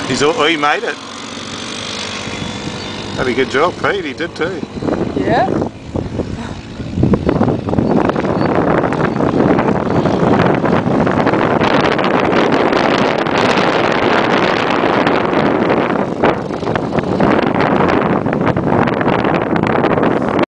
He made it. Had a good job, Pete. He did too. Yeah.